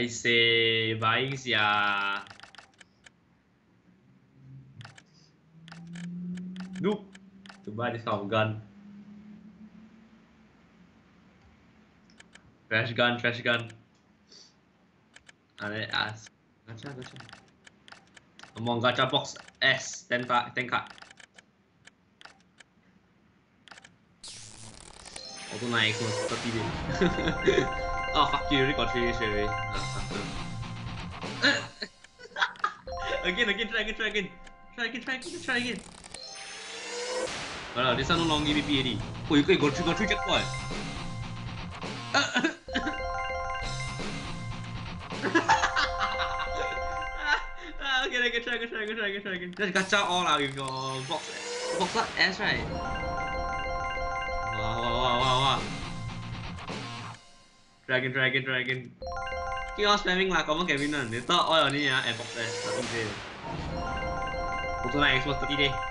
I say buying sia. Nope. To buy this kind of gun. Trash gun, trash gun. And ask. Gacha, gacha. Among gacha box S, 10 card. Auto 9X was 30 day. Oh fuck you, already got 3 straight away. Again, try again. Try again. Well, this one no longer EVP already. Oh, you got 3 checkpoint. Okay, try again. Just gacha all out with your box S, right? Wow. Try again. Keep on spamming lah, confirm can win one. Later all your ni and box S, nothing say. Auto 9X was 30 day.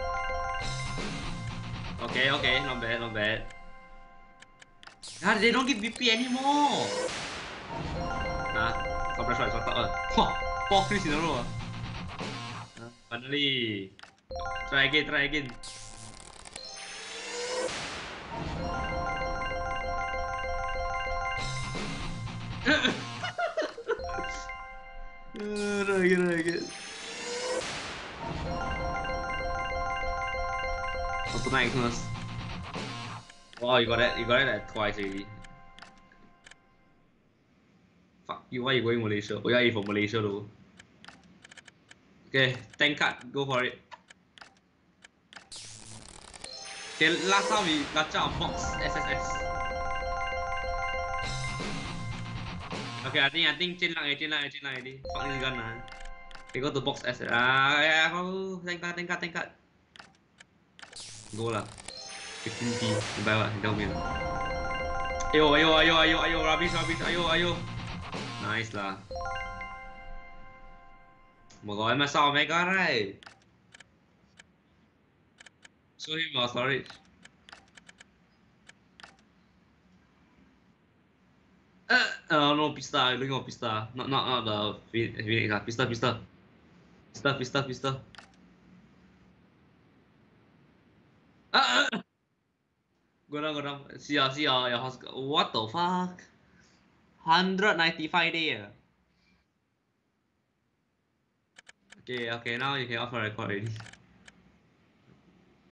Okay, not bad. Ah, they don't give BP anymore. Nah, compress right, sorted on. Wah, 4 kills in a row. Finally. Try again. Try again. Auto 9X. Wow, you got that twice already. Fuck you, why you going Malaysia? Oh yeah, you from Malaysia though. Okay, 10 card, go for it. Okay, last time we gacha a box SSS. Okay, I think chain lang already. Fuck this gun lah. Okay, go to box S. Yeah, go 10 card. Go lah. 15p. You buy what? You tell me. Ayo, rubbish, ayo. Nice lah. Oh my god, I messed up Omega, right? Show him our storage. No, Pista. I'm looking for Pista. Not the Phoenix. Pista. Go down. See your house. What the fuck? 195 day. Okay. Now you can off my record already.